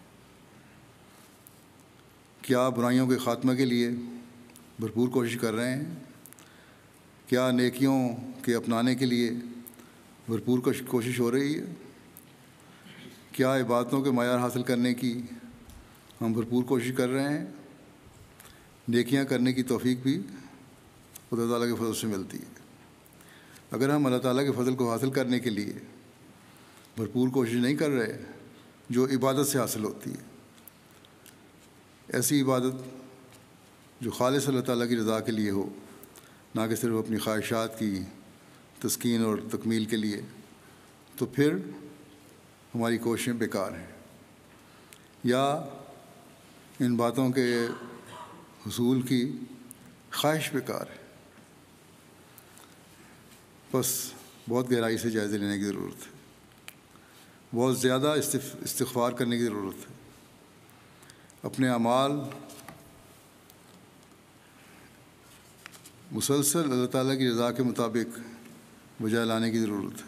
کیا برائیوں کے خاتمہ کے لیے بھرپور کوشش کر رہے ہیں؟ کیا نیکیوں کے اپنانے کے لیے بھرپور کوشش ہو رہی ہے؟ کیا عبادتوں کے معیار حاصل کرنے کی ہم بھرپور کوشش کر رہے ہیں؟ نیکیاں کرنے کی توفیق بھی خدا تعالیٰ کے فضل سے ملتی ہے۔ اگر ہم اللہ تعالیٰ کے فضل کو حاصل کرنے کے لیے بھرپور کوشش نہیں کر رہے جو عبادت سے حاصل ہوتی ہے، ایسی عبادت جو خالص اللہ تعالیٰ کی رضا کے لیے ہو، نہ کہ صرف اپنی خواہشات کی تسکین اور تکمیل کے لیے، تو پھر ہماری کوششیں بیکار ہیں، یا ان باتوں کے حصول کی خواہش بیکار ہے۔ بس بہت گہرائی سے جائزے لینے کی ضرورت ہے، بہت زیادہ استغفار کرنے کی ضرورت ہے، اپنے اعمال مسلسل اللہ تعالیٰ کی رضا کے مطابق بجا لانے کی ضرورت ہے۔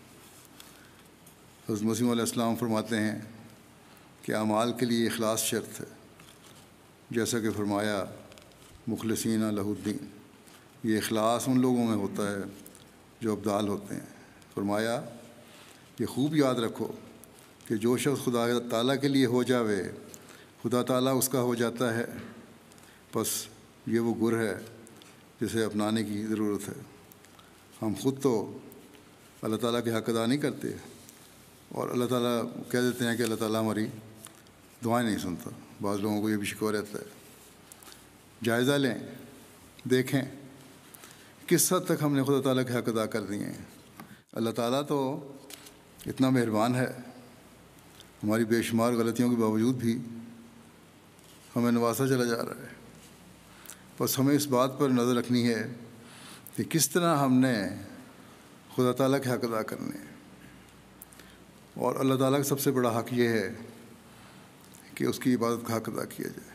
حضرت مسیح علیہ السلام فرماتے ہیں کہ اعمال کے لیے اخلاص شرط ہے، جیسا کہ فرمایا مخلصین لہ الدین، یہ اخلاص ان لوگوں میں ہوتا ہے جو ابدال ہوتے ہیں۔ فرمایا یہ خوب یاد رکھو کہ جو شخص خدا تعالیٰ کے لیے ہو جاوے، خدا تعالیٰ اس کا ہو جاتا ہے۔ بس یہ وہ گر ہے جسے اپنانے کی ضرورت ہے۔ ہم خود تو اللہ تعالیٰ کے حق ادا نہیں کرتے، اور اللہ تعالیٰ کہہ دیتے ہیں کہ اللہ تعالیٰ ہماری دعائیں نہیں سنتا۔ بعض لوگوں کو یہ بھی شکوہ رہتا ہے۔ جائزہ لیں، دیکھیں کس حد تک ہم نے خدا تعالیٰ کے حق ادا کر دیے ہیں۔ اللہ تعالیٰ تو اتنا مہربان ہے، ہماری بے شمار غلطیوں کے باوجود بھی ہمیں نوازا چلا جا رہا ہے۔ بس ہمیں اس بات پر نظر رکھنی ہے کہ کس طرح ہم نے خدا تعالیٰ کے حق ادا کرنے ہیں، اور اللہ تعالیٰ کا سب سے بڑا حق یہ ہے کہ اس کی عبادت کا حق ادا کیا جائے۔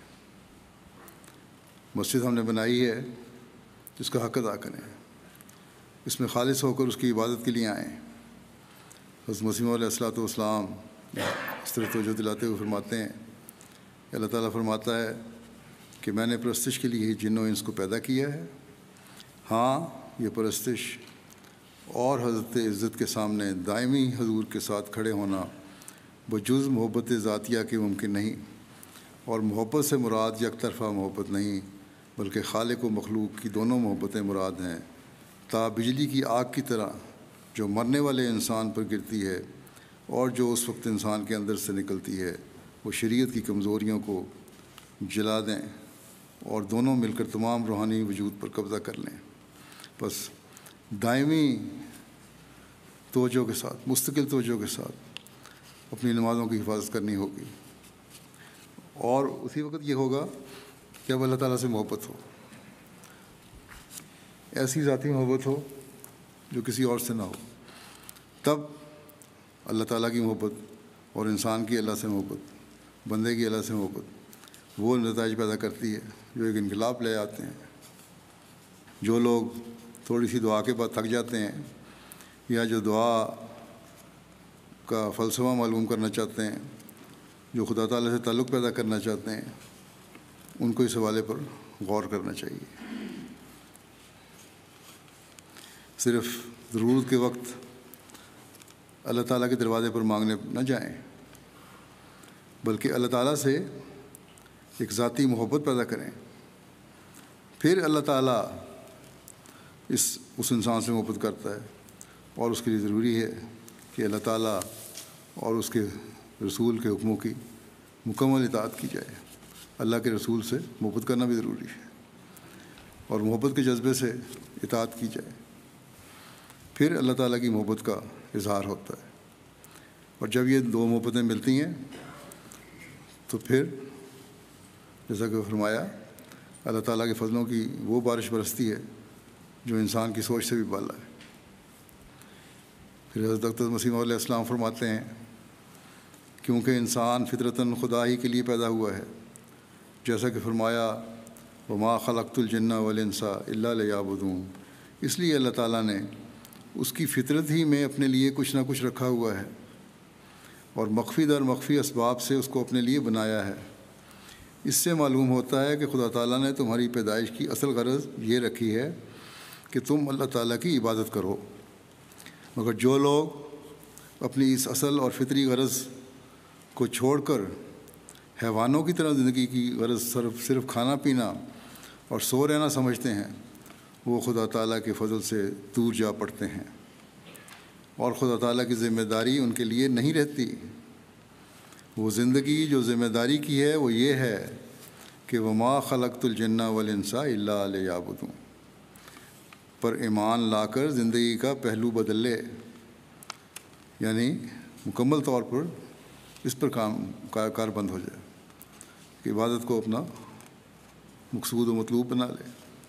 مسجد ہم نے بنائی ہے، اس کا حق ادا کریں، اس میں خالص ہو کر اس کی عبادت کے لیے آئیں۔ حضرت مسیح علیہ السلام اس طرح توجہ دلاتے ہوئے فرماتے ہیں کہ اللہ تعالیٰ فرماتا ہے کہ میں نے پرستش کے لیے ہی جن و انس کو پیدا کیا ہے۔ ہاں، یہ پرستش اور حضرت عزت کے سامنے دائمی حضور کے ساتھ کھڑے ہونا بجز محبت ذاتیہ کے ممکن نہیں، اور محبت سے مراد یک طرفہ محبت نہیں بلکہ خالق و مخلوق کی دونوں محبتیں مراد ہیں، تا بجلی کی آگ کی طرح جو مرنے والے انسان پر گرتی ہے اور جو اس وقت انسان کے اندر سے نکلتی ہے، وہ شریعت کی کمزوریوں کو جلا دیں اور دونوں مل کر تمام روحانی وجود پر قبضہ کر لیں۔ بس دائمی توجہ کے ساتھ، مستقل توجہ کے ساتھ اپنی نمازوں کی حفاظت کرنی ہوگی، اور اسی وقت یہ ہوگا کہ اب اللہ تعالیٰ سے محبت ہو، ایسی ذاتی محبت ہو جو کسی اور سے نہ ہو۔ تب اللہ تعالیٰ کی محبت اور انسان کی اللہ سے محبت، بندے کی اللہ سے محبت وہ نتائج پیدا کرتی ہے جو ایک انقلاب لے آتے ہیں۔ جو لوگ تھوڑی سی دعا کے بعد تھک جاتے ہیں، یا جو دعا کا فلسفہ معلوم کرنا چاہتے ہیں، جو خدا تعالیٰ سے تعلق پیدا کرنا چاہتے ہیں، ان کو اس حوالے پر غور کرنا چاہیے۔ صرف ضرورت کے وقت اللہ تعالیٰ کے دروازے پر مانگنے نہ جائیں، بلکہ اللہ تعالیٰ سے ایک ذاتی محبت پیدا کریں۔ پھر اللہ تعالیٰ اس انسان سے محبت کرتا ہے، اور اس کے لیے ضروری ہے کہ اللہ تعالیٰ اور اس کے رسول کے حکموں کی مکمل اطاعت کی جائے۔ اللہ کے رسول سے محبت کرنا بھی ضروری ہے، اور محبت کے جذبے سے اطاعت کی جائے، پھر اللہ تعالیٰ کی محبت کا اظہار ہوتا ہے۔ اور جب یہ دو محبتیں ملتی ہیں تو پھر جیسا کہ فرمایا اللہ تعالیٰ کے فضلوں کی وہ بارش برستی ہے جو انسان کی سوچ سے بھی بالا ہے۔ پھر حضرت اقدس مسیح موعود علیہ السلام فرماتے ہیں کیونکہ انسان فطرتاً خدا ہی کے لیے پیدا ہوا ہے، جیسا کہ فرمایا وما خلقت الجن والانس الا لیعبدون، اس لیے اللہ تعالیٰ نے اس کی فطرت ہی میں اپنے لیے کچھ نہ کچھ رکھا ہوا ہے اور مخفی در مخفی اسباب سے اس کو اپنے لیے بنایا ہے۔ اس سے معلوم ہوتا ہے کہ خدا تعالیٰ نے تمہاری پیدائش کی اصل غرض یہ رکھی ہے کہ تم اللہ تعالیٰ کی عبادت کرو، مگر جو لوگ اپنی اس اصل اور فطری غرض کو چھوڑ کر حیوانوں کی طرح زندگی کی غرض صرف کھانا پینا اور سو رہنا سمجھتے ہیں، وہ خدا تعالیٰ کے فضل سے دور جا پڑتے ہیں، اور خدا تعالیٰ کی ذمہ داری ان کے لیے نہیں رہتی۔ وہ زندگی جو ذمہ داری کی ہے وہ یہ ہے کہ وما خلقت الجن والانس الا لیعبدون پر ایمان لا کر زندگی کا پہلو بدل لے، یعنی مکمل طور پر اس پر کار بند ہو جائے کہ عبادت کو اپنا مقصود و مطلوب بنا لے۔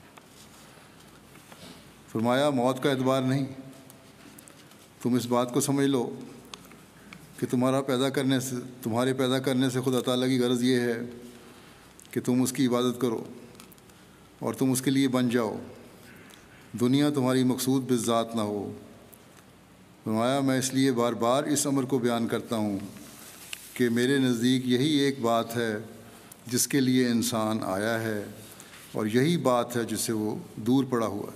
فرمایا موت کا اعتبار نہیں، تم اس بات کو سمجھ لو کہ تمہارے پیدا کرنے سے خدا تعالیٰ کی غرض یہ ہے کہ تم اس کی عبادت کرو اور تم اس کے لیے بن جاؤ، دنیا تمہاری مقصود بالذات نہ ہو۔ فرمایا میں اس لیے بار بار اس امر کو بیان کرتا ہوں کہ میرے نزدیک یہی ایک بات ہے جس کے لیے انسان آیا ہے، اور یہی بات ہے جس سے وہ دور پڑا ہوا ہے۔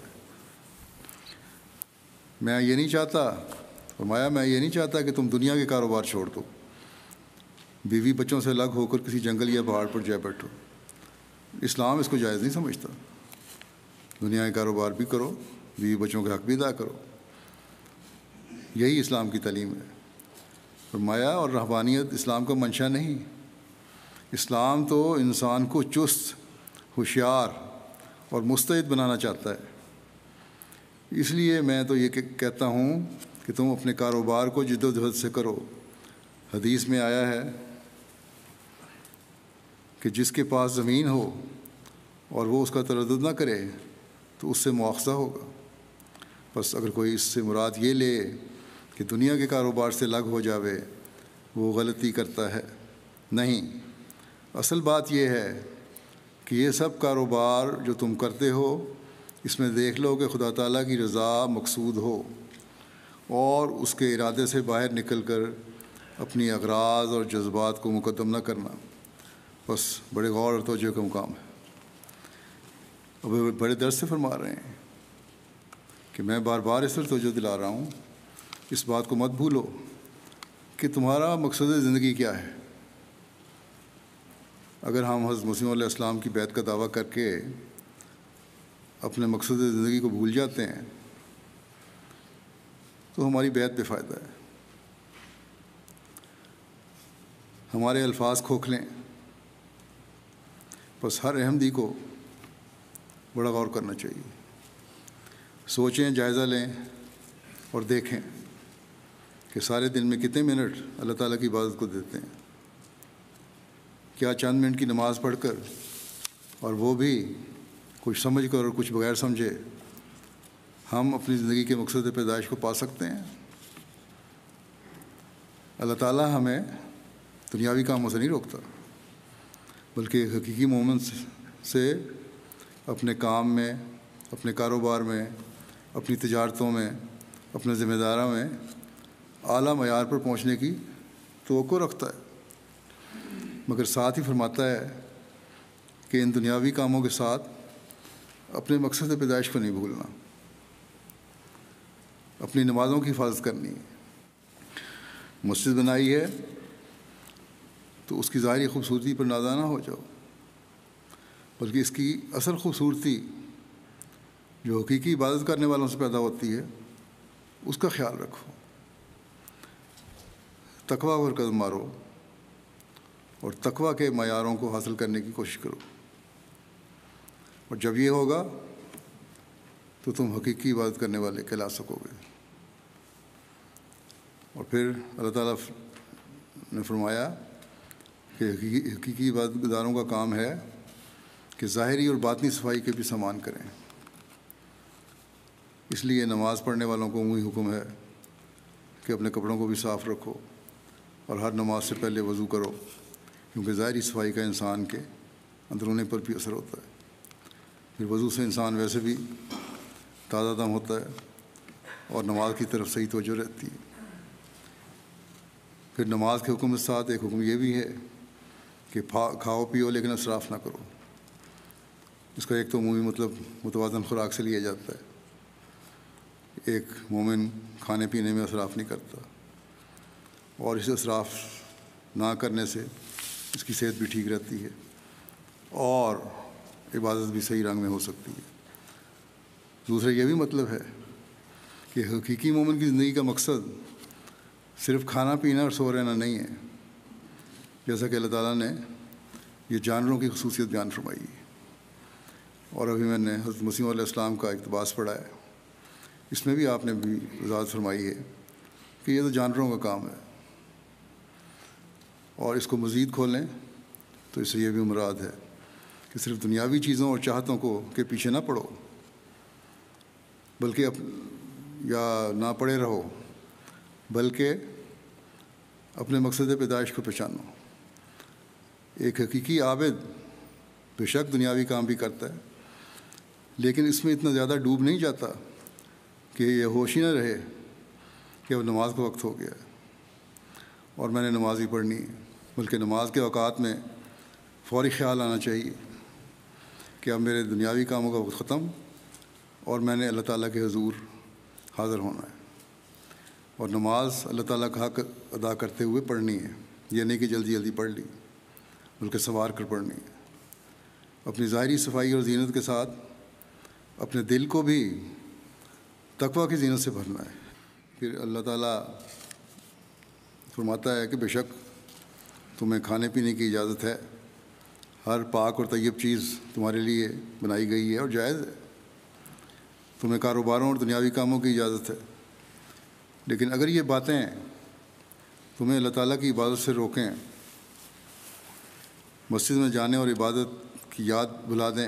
میں یہ نہیں چاہتا کہ تم دنیا کے کاروبار چھوڑ دو، بیوی بچوں سے الگ ہو کر کسی جنگل یا پہاڑ پر جا بیٹھو۔ اسلام اس کو جائز نہیں سمجھتا۔ دنیا کے کاروبار بھی کرو، بیوی بچوں کے حق بھی ادا کرو، یہی اسلام کی تعلیم ہے۔ فرمایا اور رہبانیت اسلام کا منشا نہیں، اسلام تو انسان کو چست، ہوشیار اور مستعد بنانا چاہتا ہے۔ اس لیے میں تو یہ کہتا ہوں کہ تم اپنے کاروبار کو جد و جہد سے کرو۔ حدیث میں آیا ہے کہ جس کے پاس زمین ہو اور وہ اس کا تردد نہ کرے تو اس سے مواخذہ ہوگا۔ بس اگر کوئی اس سے مراد یہ لے کہ دنیا کے کاروبار سے الگ ہو جاوے، وہ غلطی کرتا ہے۔ نہیں، اصل بات یہ ہے کہ یہ سب کاروبار جو تم کرتے ہو اس میں دیکھ لو کہ خدا تعالیٰ کی رضا مقصود ہو، اور اس کے ارادے سے باہر نکل کر اپنی اغراض اور جذبات کو مقدم نہ کرنا۔ بس بڑے غور اور توجہ کا مقام ہے۔ اب بڑے درد سے فرما رہے ہیں کہ میں بار بار اس پر توجہ دلا رہا ہوں، اس بات کو مت بھولو کہ تمہارا مقصد زندگی کیا ہے۔ اگر ہم حضرت مسیح علیہ السلام کی بیعت کا دعویٰ کر کے اپنے مقصد زندگی کو بھول جاتے ہیں تو ہماری بیعت بے فائدہ ہے۔ ہمارے الفاظ کھوکھلیں، بس ہر احمدی کو بڑا غور کرنا چاہیے۔ سوچیں، جائزہ لیں اور دیکھیں کہ سارے دن میں کتنے منٹ اللہ تعالیٰ کی عبادت کو دیتے ہیں۔ کیا چند منٹ کی نماز پڑھ کر، اور وہ بھی کچھ سمجھ کر اور کچھ بغیر سمجھے، ہم اپنی زندگی کے مقصد پیدائش کو پا سکتے ہیں؟ اللہ تعالیٰ ہمیں دنیاوی کاموں سے نہیں روکتا، بلکہ ایک حقیقی مومن سے اپنے کام میں، اپنے کاروبار میں، اپنی تجارتوں میں، اپنے ذمہ داروں میں اعلیٰ معیار پر پہنچنے کی توقع رکھتا ہے، مگر ساتھ ہی فرماتا ہے کہ ان دنیاوی کاموں کے ساتھ اپنے مقصد پیدائش کو نہیں بھولنا، اپنی نمازوں کی حفاظت کرنی ہے۔ مسجد بنائی ہے تو اس کی ظاہری خوبصورتی پر نازا نہ ہو جاؤ، بلکہ اس کی اصل خوبصورتی جو حقیقی عبادت کرنے والوں سے پیدا ہوتی ہے اس کا خیال رکھو، تقویٰ پر قدم مارو اور تقویٰ کے معیاروں کو حاصل کرنے کی کوشش کرو، اور جب یہ ہوگا تو تم حقیقی عبادت کرنے والے کہلا سکو گے۔ اور پھر اللہ تعالیٰ نے فرمایا کہ حقیقی عبادت گزاروں کا کام ہے کہ ظاہری اور باطنی صفائی کے بھی سامان کریں۔ اس لیے نماز پڑھنے والوں کو عمومی حکم ہے کہ اپنے کپڑوں کو بھی صاف رکھو اور ہر نماز سے پہلے وضو کرو، کیونکہ ظاہری صفائی کا انسان کے اندرونے پر بھی اثر ہوتا ہے۔ پھر وضو سے انسان ویسے بھی تازہ دم ہوتا ہے اور نماز کی طرف صحیح توجہ رہتی ہے۔ پھر نماز کے حکم کے ساتھ ایک حکم یہ بھی ہے کہ کھاؤ پیو لیکن اسراف نہ کرو۔ اس کا ایک تو عمومی مطلب متوازن خوراک سے لیا جاتا ہے۔ ایک مومن کھانے پینے میں اسراف نہیں کرتا، اور اسے اسراف نہ کرنے سے اس کی صحت بھی ٹھیک رہتی ہے اور عبادت بھی صحیح رنگ میں ہو سکتی ہے۔ دوسرا یہ بھی مطلب ہے کہ حقیقی مومن کی زندگی کا مقصد صرف کھانا پینا اور سو رہنا نہیں ہے، جیسا کہ اللہ تعالیٰ نے یہ جانوروں کی خصوصیت بیان فرمائی ہے۔ اور ابھی میں نے حضرت مسیح علیہ السلام کا اقتباس پڑھا ہے، اس میں بھی آپ نے بھی وضاحت فرمائی ہے کہ یہ تو جانوروں کا کام ہے، اور اس کو مزید کھولیں تو اس سے یہ بھی مراد ہے کہ صرف دنیاوی چیزوں اور چاہتوں کو کے پیچھے نہ پڑو، بلکہ یا نہ پڑے رہو، بلکہ اپنے مقصد پیدائش کو پہچانو۔ ایک حقیقی عابد بے شک دنیاوی کام بھی کرتا ہے، لیکن اس میں اتنا زیادہ ڈوب نہیں جاتا کہ یہ ہوش ہی نہ رہے کہ اب نماز کا وقت ہو گیا ہے اور میں نے نماز ہی پڑھنی ہے، بلکہ نماز کے اوقات میں فوری خیال آنا چاہیے کہ اب میرے دنیاوی کاموں کا وقت ختم اور میں نے اللہ تعالیٰ کے حضور حاضر ہونا ہے، اور نماز اللہ تعالیٰ کا حق ادا کرتے ہوئے پڑھنی ہے۔ یہ نہیں کہ جلدی جلدی پڑھ لی، بلکہ سنوار کر پڑھنی ہے۔ اپنی ظاہری صفائی اور زینت کے ساتھ اپنے دل کو بھی تقویٰ کی زینت سے بھرنا ہے۔ پھر اللہ تعالیٰ فرماتا ہے کہ بے شک تمہیں کھانے پینے کی اجازت ہے، ہر پاک اور طیب چیز تمہارے لیے بنائی گئی ہے اور جائز ہے۔ تمہیں کاروباروں اور دنیاوی کاموں کی اجازت ہے، لیکن اگر یہ باتیں تمہیں اللہ تعالیٰ کی عبادت سے روکیں، مسجد میں جانے اور عبادت کی یاد بھلا دیں،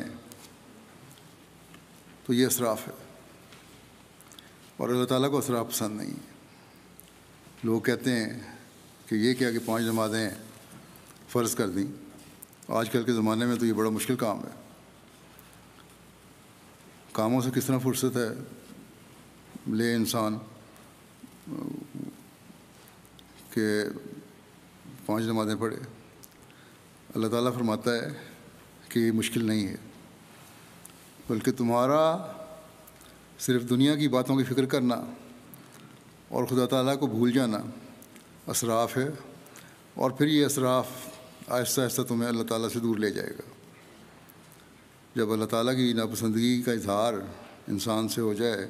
تو یہ اسراف ہے، اور اللہ تعالیٰ کو اسراف پسند نہیں ہے۔ لوگ کہتے ہیں کہ یہ کیا کہ 5 نمازیں فرض کر دیں، آج کل کے زمانے میں تو یہ بڑا مشکل کام ہے۔ کاموں سے کس طرح فرصت ہے لے انسان کہ 5 نمازیں پڑھے؟ اللہ تعالیٰ فرماتا ہے کہ یہ مشکل نہیں ہے، بلکہ تمہارا صرف دنیا کی باتوں کی فکر کرنا اور خدا تعالیٰ کو بھول جانا اسراف ہے، اور پھر یہ اسراف آہستہ آہستہ تمہیں اللہ تعالیٰ سے دور لے جائے گا۔ جب اللہ تعالیٰ کی ناپسندگی کا اظہار انسان سے ہو جائے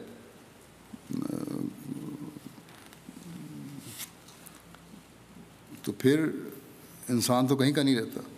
تو پھر انسان تو کہیں کا نہیں رہتا۔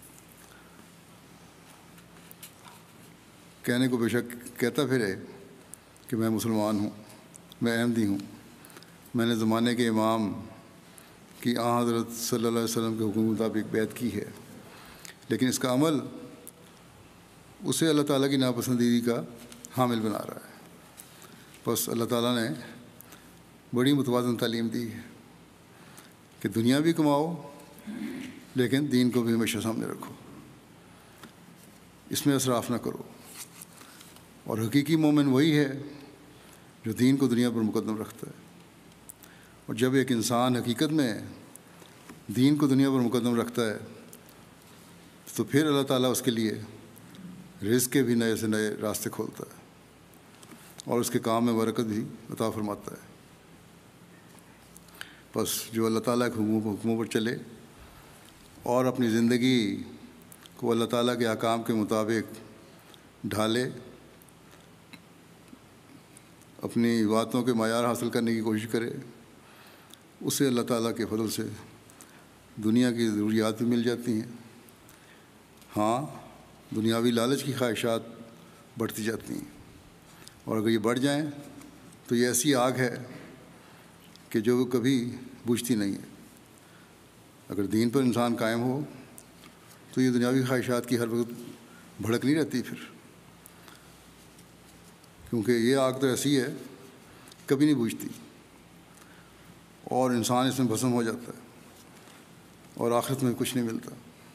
کہنے کو بے شک کہتا پھرے کہ میں مسلمان ہوں، میں احمدی ہوں، میں نے زمانے کے امام کی حضرت صلی اللہ علیہ وسلم کے حکم مطابق بیعت کی ہے، لیکن اس کا عمل اسے اللہ تعالیٰ کی ناپسندیدگی کا حامل بنا رہا ہے۔ بس اللہ تعالیٰ نے بڑی متوازن تعلیم دی ہے کہ دنیا بھی کماؤ لیکن دین کو بھی ہمیشہ سامنے رکھو، اس میں اسراف نہ کرو۔ اور حقیقی مومن وہی ہے جو دین کو دنیا پر مقدم رکھتا ہے، اور جب ایک انسان حقیقت میں دین کو دنیا پر مقدم رکھتا ہے تو پھر اللہ تعالیٰ اس کے لیے رزق کے بھی نئے سے نئے راستے کھولتا ہے اور اس کے کام میں برکت بھی عطا فرماتا ہے۔ بس جو اللہ تعالیٰ کے حکموں پر چلے اور اپنی زندگی کو اللہ تعالیٰ کے احکام کے مطابق ڈھالے، اپنی باتوں کے معیار حاصل کرنے کی کوشش کرے، اسے اللہ تعالیٰ کے فضل سے دنیا کی ضروریات بھی مل جاتی ہیں. ہاں دنیاوی لالچ کی خواہشات بڑھتی جاتی ہیں، اور اگر یہ بڑھ جائیں تو یہ ایسی آگ ہے کہ جو کبھی بجھتی نہیں ہے. اگر دین پر انسان قائم ہو تو یہ دنیاوی خواہشات کی ہر وقت بھڑک نہیں رہتی پھر، کیونکہ یہ آگ تو ایسی ہے کبھی نہیں بجھتی، اور انسان اس میں بھسم ہو جاتا ہے اور آخرت میں کچھ نہیں ملتا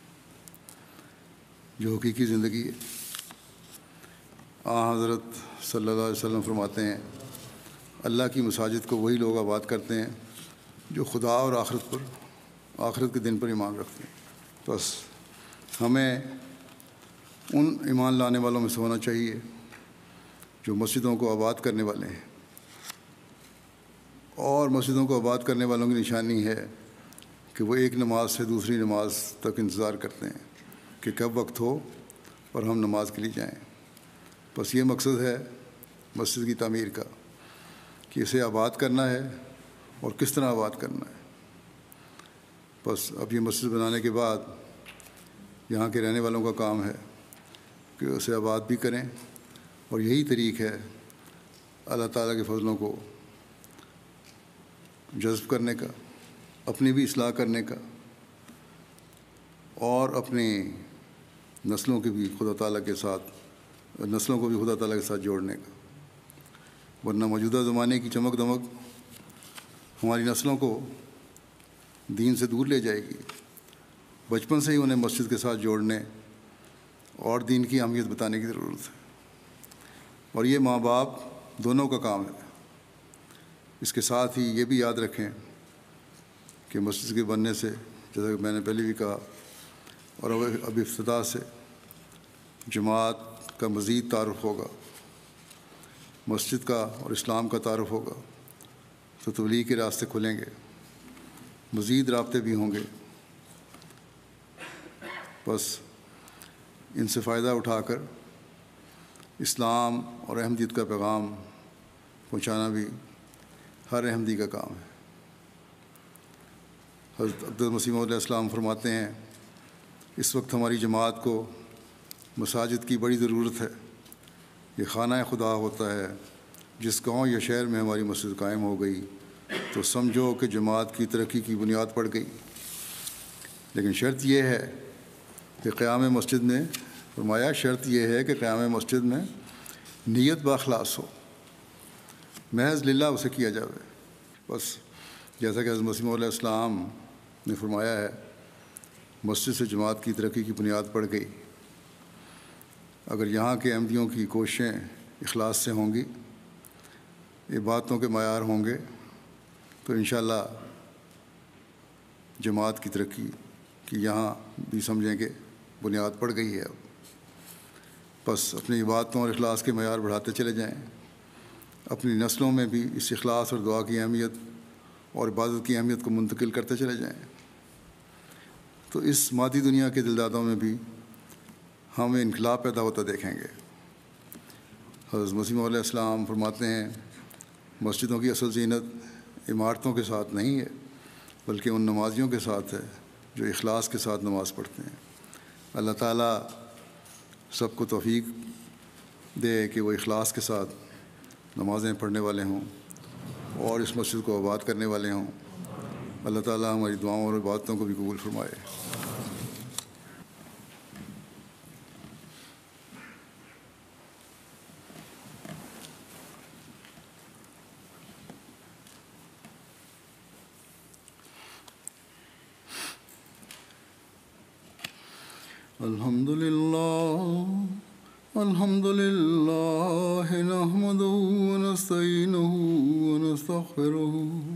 جو حقیقی زندگی ہے. حضرت صلی اللہ علیہ وسلم فرماتے ہیں اللہ کی مساجد کو وہی لوگ آباد کرتے ہیں جو خدا اور آخرت کے دن پر ایمان رکھتے ہیں. بس ہمیں ان ایمان لانے والوں میں سے ہونا چاہیے جو مسجدوں کو آباد کرنے والے ہیں. اور مسجدوں کو آباد کرنے والوں کی نشانی ہے کہ وہ ایک نماز سے دوسری نماز تک انتظار کرتے ہیں کہ کب وقت ہو اور ہم نماز کے لیے جائیں. بس یہ مقصد ہے مسجد کی تعمیر کا کہ اسے آباد کرنا ہے اور کس طرح آباد کرنا ہے. بس اب یہ مسجد بنانے کے بعد یہاں کے رہنے والوں کا کام ہے کہ اسے آباد بھی کریں، اور یہی طریق ہے اللہ تعالیٰ کے فضلوں کو جذب کرنے کا، اپنی بھی اصلاح کرنے کا، اور اپنی نسلوں کو بھی خدا تعالیٰ کے ساتھ جوڑنے کا. ورنہ موجودہ زمانے کی چمک دمک ہماری نسلوں کو دین سے دور لے جائے گی. بچپن سے ہی انہیں مسجد کے ساتھ جوڑنے اور دین کی اہمیت بتانے کی ضرورت ہے، اور یہ ماں باپ دونوں کا کام ہے. اس کے ساتھ ہی یہ بھی یاد رکھیں کہ مسجد کے بننے سے، جیسا کہ میں نے پہلے بھی کہا، اور اب افتتاح سے جماعت کا مزید تعارف ہوگا، مسجد کا اور اسلام کا تعارف ہوگا، تو تبلیغ کے راستے کھلیں گے، مزید رابطے بھی ہوں گے. بس ان سے فائدہ اٹھا کر اسلام اور احمدیت کا پیغام پہنچانا بھی ہر احمدی کا کام ہے. حضرت عبدالمسیح علیہ السلام فرماتے ہیں اس وقت ہماری جماعت کو مساجد کی بڑی ضرورت ہے. یہ خانہ خدا ہوتا ہے. جس گاؤں یا شہر میں ہماری مسجد قائم ہو گئی تو سمجھو کہ جماعت کی ترقی کی بنیاد پڑ گئی. لیکن شرط یہ ہے کہ قیام مسجد میں فرمایا شرط یہ ہے کہ قیام مسجد میں نیت باخلاص ہو، محض للہ اسے کیا جاوے. بس جیسا کہ حضرت مسیح علیہ السلام نے فرمایا ہے مسجد سے جماعت کی ترقی کی بنیاد پڑ گئی. اگر یہاں کے احمدیوں کی کوششیں اخلاص سے ہوں گی، عبادتوں کے معیار ہوں گے، تو انشاءاللہ جماعت کی ترقی کی یہاں بھی سمجھیں کہ بنیاد پڑ گئی ہے. اب بس اپنی عبادتوں اور اخلاص کے معیار بڑھاتے چلے جائیں، اپنی نسلوں میں بھی اس اخلاص اور دعا کی اہمیت اور عبادت کی اہمیت کو منتقل کرتے چلے جائیں. تو اس مادی دنیا کے دلدادوں میں بھی ہم انقلاب پیدا ہوتا دیکھیں گے. حضرت مسیح علیہ السلام فرماتے ہیں مسجدوں کی اصل زینت عمارتوں کے ساتھ نہیں ہے بلکہ ان نمازیوں کے ساتھ ہے جو اخلاص کے ساتھ نماز پڑھتے ہیں. اللہ تعالیٰ سب کو توفیق دے کہ وہ اخلاص کے ساتھ نمازیں پڑھنے والے ہوں اور اس مسجد کو آباد کرنے والے ہوں. اللہ تعالیٰ ہماری دعاؤں اور عبادتوں کو بھی قبول فرمائے. الحمد لله نحمده ونستعينه ونستغفره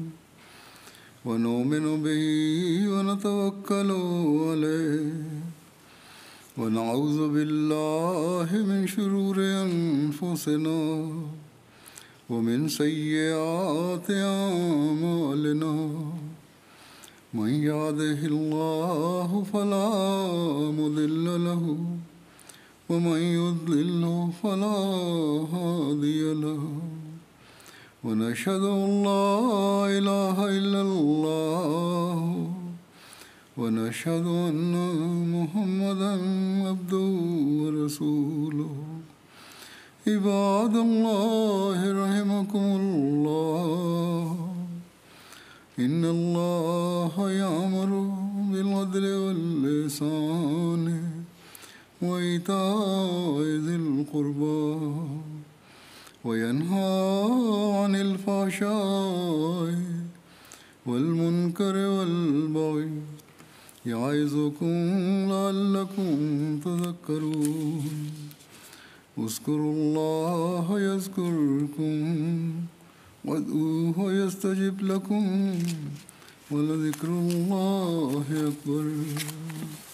ونؤمن به ونتوكل عليه ونعوذ بالله من شرور أنفسنا ومن سيئات أعمالنا. من يهده الله فلا مضل له ومن يضلل فلا هادي له. ونشهد أن لا إله إلا الله ونشهد أن محمدا عبده ورسوله عباد الله رحمكم الله إن الله يأمر بالعدل والإحسان وإيتاء ذي القربى وينهى عن الفحشاء والمنكر والبغي يعظكم لعلكم تذكرون اذكروا الله يذكركم وادعوه يستجب لكم ولذكر الله أكبر